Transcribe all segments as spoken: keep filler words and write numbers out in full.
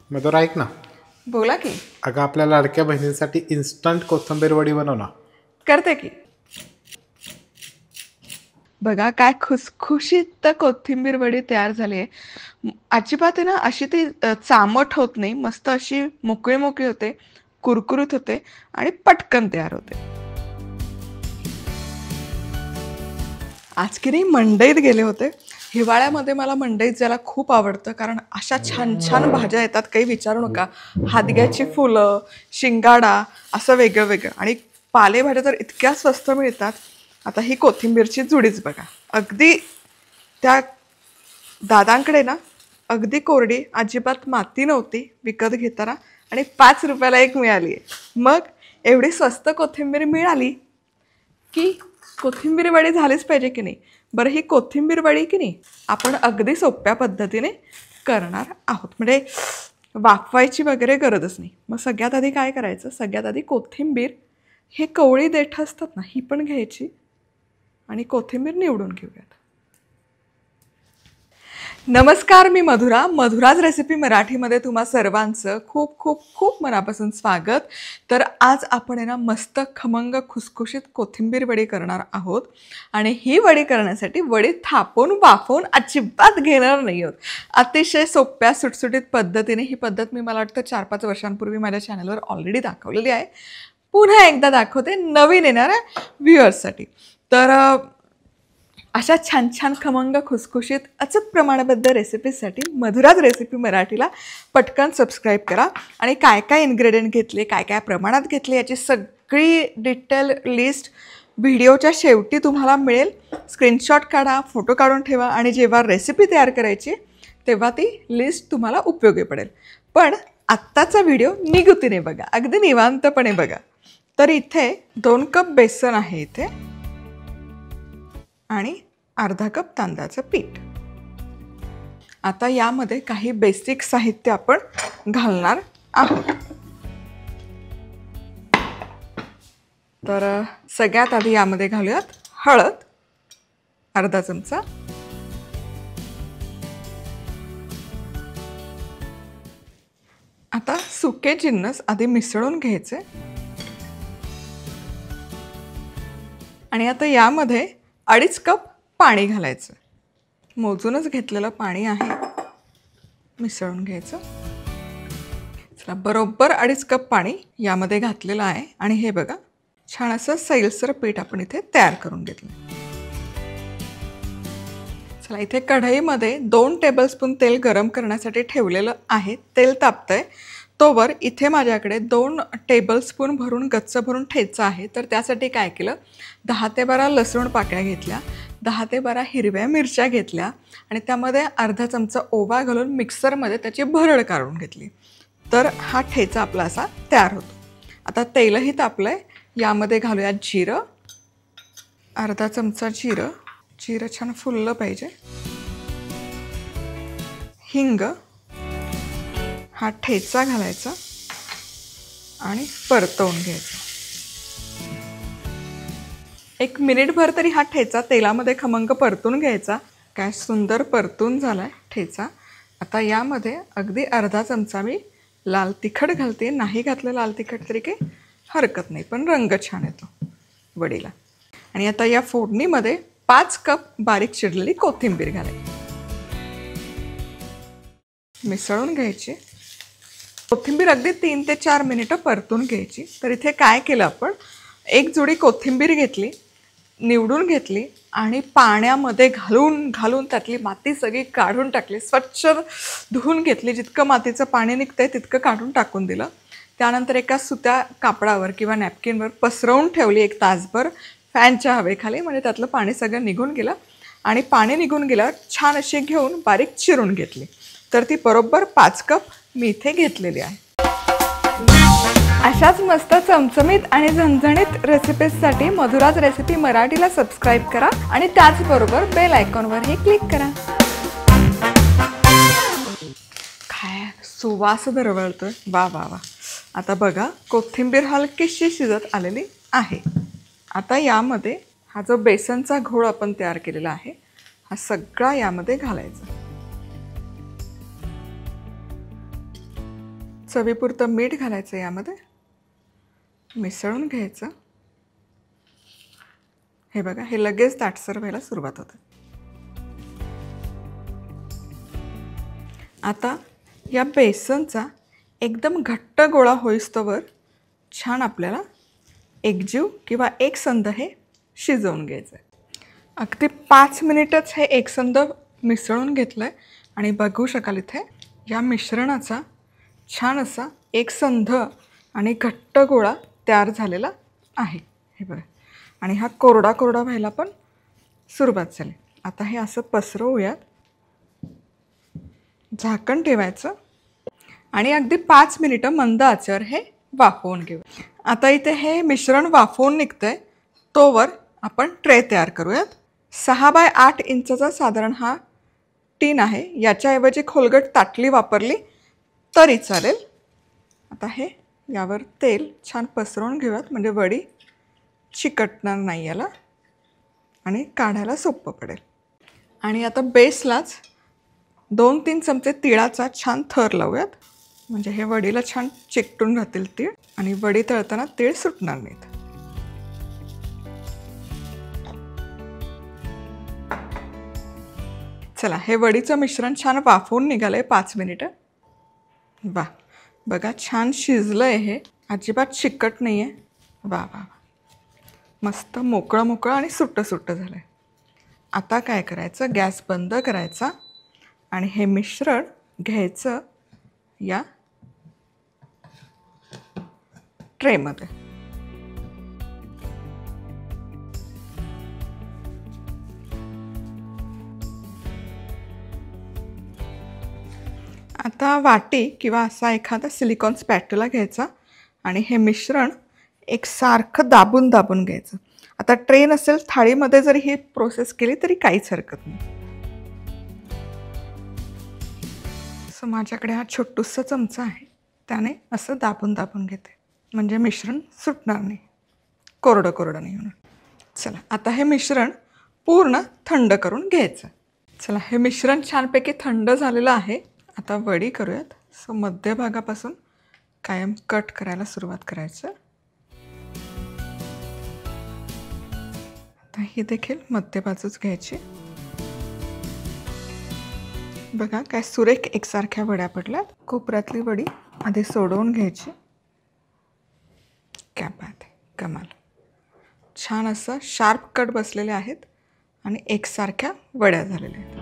मधुरा ऐक ना. बोला की. अगं आपल्या लाडक्या बहिणींसाठी इन्स्टंट कोथिंबीर वडी बनव ना. करते की. बघा काय खुसखुशीत कोथिंबीर वडी तयार झाली आहे. अजिबात आहे ना अशी ती अ, चामट होत नाही, मस्त अशी मोकळी मोकळी होते, कुरकुरीत होते आणि पटकन तयार होते. आज की नाही मंडईत गेले होते. हिवाळ्यामध्ये मला मंडईत जायला खूप आवडतं, कारण अशा छान छान भाज्या येतात, काही विचारू नका. हादग्याची फुलं, शिंगाडा, असं वेगळं वेगळं, आणि पालेभाज्या तर इतक्या स्वस्त मिळतात. आता ही कोथिंबीरची जुडीच बघा, अगदी त्या दादांकडे ना अगदी कोरडी, अजिबात माती नव्हती विकत घेताना, आणि पाच रुपयाला एक मिळाली आहे. मग एवढी स्वस्त कोथिंबीर मिळाली की कोथिंबीर वडी झालीच पाहिजे की नाही. बरं, ही कोथिंबीर वडी की नाही आपण अगदी सोप्या पद्धतीने करणार आहोत, म्हणजे वाफवायची वगैरे गरजच नाही. मग सगळ्यात आधी काय करायचं, सगळ्यात आधी कोथिंबीर, हे कवळी देठ असतात ना, ही पण घ्यायची आणि कोथिंबीर निवडून घेऊयात. नमस्कार, मी मधुरा. मधुराज रेसिपी मराठीमध्ये तुम्हा सर्वांचं खूप खूप खूप मनापासून स्वागत. तर आज आपण आहे ना मस्त खमंग खुसखुशीत कोथिंबीर वडी करणार आहोत, आणि ही वडी करण्यासाठी वडी थापून वाफवून अजिबात घेणार नाही आहोत. अतिशय सोप्या सुटसुटीत पद्धतीने ही पद्धत मी मला वाटतं चार पाच वर्षांपूर्वी माझ्या चॅनलवर ऑलरेडी दाखवलेली आहे. पुन्हा एकदा दाखवते नवीन येणाऱ्या व्ह्युअर्ससाठी. तर अशा छान छान खमंग खुसखुशीत अचूक प्रमाणबद्ध रेसिपीजसाठी मधुराज रेसिपी मराठीला पटकन सबस्क्राईब करा. आणि काय काय इन्ग्रेडियंट घेतले, काय काय प्रमाणात घेतले, याची सगळी डिटेल लिस्ट व्हिडिओच्या शेवटी तुम्हाला मिळेल. स्क्रीनशॉट काढा, फोटो काढून ठेवा, आणि जेव्हा रेसिपी तयार करायची तेव्हा ती लिस्ट तुम्हाला उपयोगी पडेल. पण आत्ताचा व्हिडिओ निगुतीने बघा, अगदी निवांतपणे बघा. तर इथे दोन कप बेसन आहे इथे, आणि अर्धा कप तांदळाचं पीठ. आता यामध्ये काही बेसिक साहित्य आपण घालणार आहोत. तर सगळ्यात आधी यामध्ये घालूयात हळद, अर्धा चमचा. आता सुके जिन्नस आधी मिसळून घ्यायचे, आणि आता यामध्ये अडीच कप पाणी घालायचं. मोजूनच घेतलेलं पाणी आहे, मिसळून घ्यायचं. चला, बरोबर अडीच कप पाणी यामध्ये घातलेलं आहे, आणि हे बघा छान असं सैलसर पीठ आपण इथे तयार करून घेतलं. चला, इथे कढईमध्ये दोन टेबलस्पून तेल गरम करण्यासाठी ठेवलेलं आहे. तेल तापतंय तोवर इथे माझ्याकडे दोन टेबलस्पून भरून गच्च भरून ठेचा आहे. तर त्यासाठी काय केलं, दहा ते बारा लसूण पाकळ्या घेतल्या, दहा ते बारा हिरव्या मिरच्या घेतल्या, आणि त्यामध्ये अर्धा चमचा ओवा घालून मिक्सरमध्ये त्याची भरड काढून घेतली. तर हा ठेचा आपला असा तयार होतो. आता तेलही तापलं आहे, यामध्ये घालूया जिरं, अर्धा चमचा जिरं. जिरं छान फुललं पाहिजे. हिंग, हा ठेचा घालायचा आणि परतवून घ्यायचा. एक मिनिटभर तरी हा ठेचा तेलामध्ये खमंग परतून घ्यायचा. काय सुंदर परतून झालाय ठेचा. आता यामध्ये अगदी अर्धा चमचा मी लाल तिखट घालते. नाही घातलं लाल तिखट तरी काही हरकत नाही, पण रंग छान येतो वडीला. आणि आता या फोडणीमध्ये पाच कप बारीक चिरलेली कोथिंबीर घालायची, मिसळून घ्यायची. कोथिंबीर अगदी तीन ते चार मिनिटं परतून घ्यायची. तर इथे काय केलं, आपण एक जोडी कोथिंबीर घेतली, निवडून घेतली, आणि पाण्यामध्ये घालून घालून त्यातली माती सगळी काढून टाकली. स्वच्छ धुवून घेतली, जितकं मातीचं पाणी निघतंय तितकं काढून टाकून दिलं. त्यानंतर एका सुत्या कापडावर किंवा नॅपकिनवर पसरवून ठेवली एक तासभर फॅनच्या हवेखाली, म्हणजे त्यातलं पाणी सगळं निघून गेलं. आणि पाणी निघून गेल्यावर छान अशी घेऊन बारीक चिरून घेतली. तर ती बरोबर पाच कप मी इथे घेतलेली आहे. अशाच मस्त चमचमीत आणि झणझणीत रेसिपीजसाठी मधुराज रेसिपी मराठीला सबस्क्राईब करा, आणि त्याचबरोबर बेल आयकॉनवरही क्लिक करा. काय सुवास दरवळतोय, वा वा वा. आता बघा कोथिंबीर हलकीशी शिजत आलेली आहे. आता यामध्ये हा जो बेसनचा घोळ आपण तयार केलेला आहे, हा सगळा यामध्ये घालायचा. चवीपुरतं मीठ घालायचं यामध्ये, मिसळून घ्यायचं. हे बघा, हे लगेच दाटसर व्हायला सुरुवात होते. आता या बेसनचा एकदम घट्ट गोळा होईस्तोवर छान आपल्याला एकजीव किंवा एकसंध हे शिजवून घ्यायचं आहे. अगदी पाच मिनिटच हे एकसंध मिसळून घेतलं आहे आणि बघू शकाल इथे या मिश्रणाचा छान असा एकसंध आणि घट्ट गोळा तयार झालेला आहे. हे बघा, आणि हा कोरडा कोरडा व्हायला पण सुरुवात झाली. आता हे असं पसरवूयात, झाकण ठेवायचं आणि अगदी पाच मिनिटं मंद आचेवर हे वाफवून घेऊ. आता इथे हे मिश्रण वाफवून निघतंय तोवर आपण ट्रे तयार करूयात. सहा बाय आठ इंचाचा साधारण हा टीन आहे. याच्याऐवजी खोलगट ताटली वापरली तरी चालेल. आता हे यावर तेल छान पसरवून घेऊयात, म्हणजे वडी चिकटणार नाही याला आणि काढायला सोपं पडेल. आणि आता बेसलाच दोन तीन चमचे तिळाचा छान थर लावूयात, म्हणजे हे वडीला छान चिकटून राहतील तीळ आणि वडी तळताना तीळ सुटणार नाहीत. चला, हे वडीचं मिश्रण छान वाफवून निघालंय पाच मिनिटं. वा, बघा छान शिजलंय, हे अजिबात चिकट नाही आहे. वा वा, मस्त मोकळं मोकळं आणि सुट्टं सुट्टं झालं आहे. आता काय करायचं, गॅस बंद करायचा आणि हे मिश्रण घ्यायचं या ट्रेमध्ये. आता वाटी किंवा असा एखादा सिलिकॉन स्पॅटुला घ्यायचा आणि हे मिश्रण एकसारखं दाबून दाबून घ्यायचं. आता ट्रे नसेल, थाळीमध्ये जरी ही प्रोसेस केली तरी काहीच हरकत नाही. असं माझ्याकडे हा छोटूसा चमचा आहे, त्याने असं दाबून दाबून घेते, म्हणजे मिश्रण सुटणार नाही, कोरडं कोरडं नाही होणार. चला, आता हे मिश्रण पूर्ण थंड करून घ्यायचं. चला, हे मिश्रण छानपैकी थंड झालेलं आहे. आता वडी करूयात. सो मध्यभागापासून कायम कट करायला सुरुवात करायचं. आता ही देखील मध्य बाजूच घ्यायची. बघा काय सुरेख एकसारख्या वड्या पडल्यात. कोपऱ्यातली वडी आधी सोडवून घ्यायची. क्या बात आहे, कमाल. छान असं शार्प कट बसलेले आहेत आणि एकसारख्या वड्या झालेल्या आहेत.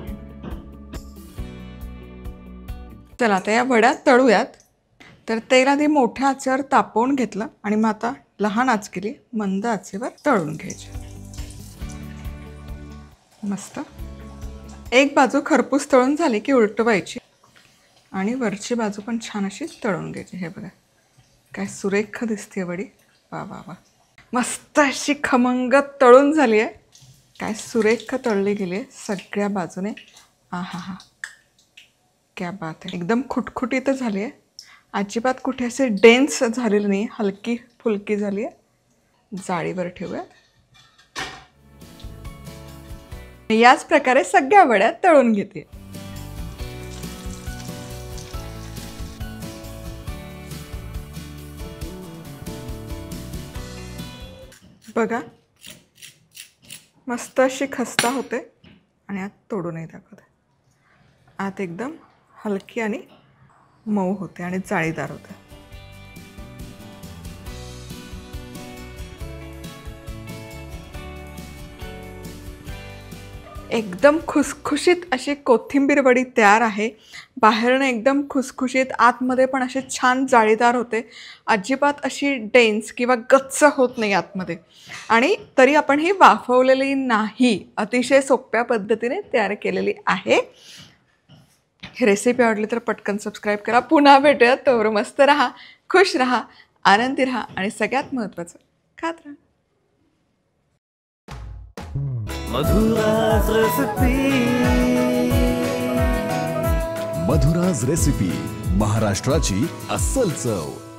चला, आता या वड्या तळूयात. तर तेल आधी मोठ्या आचेवर तापवून घेतलं आणि मग आता लहान आच केली, मंद आचेवर तळून घ्यायची. मस्त. एक बाजू खरपूस तळून झाली की उलटवायची आणि वरची बाजू पण छान अशी तळून घ्यायची. हे बघा काय सुरेख दिसते वडी. वा वा वा, मस्त अशी खमंग तळून झाली आहे. काय सुरेख तळली गेली आहे सगळ्या बाजूने. आ हा हा, क्या बात आहे. एकदम खुटखुटीत झाली आहे, अजिबात कुठे असे डेन्स झालेले नाही, हलकी फुलकी झाली आहे. जाळीवर ठेवूया. याच प्रकारे सगळ्या वड्या तळून घेते. बघा मस्त अशी खस्ता होते आणि आत तोडूनही दाखवते. आत एकदम हलकी आणि मऊ होते आणि जाळीदार होते. एकदम खुसखुशीत अशी कोथिंबीर वडी तयार आहे. बाहेरनं एकदम खुसखुशीत, आतमध्ये पण असे छान जाळीदार होते. अजिबात अशी डेन्स किंवा गच्च होत नाही आतमध्ये. आणि तरी आपण ही वाफवलेली नाही, अतिशय सोप्या पद्धतीने तयार केलेली आहे. ही रेसिपी आवडली तर पटकन सबस्क्राईब करा. पुन्हा भेटूया. तोवर मस्त राहा, खुश राहा, आनंदी राहा आणि सगळ्यात महत्त्वाचं खात राहा. मधुराज रेसिपी. मधुराज रेसिपी, महाराष्ट्राची अस्सल चव.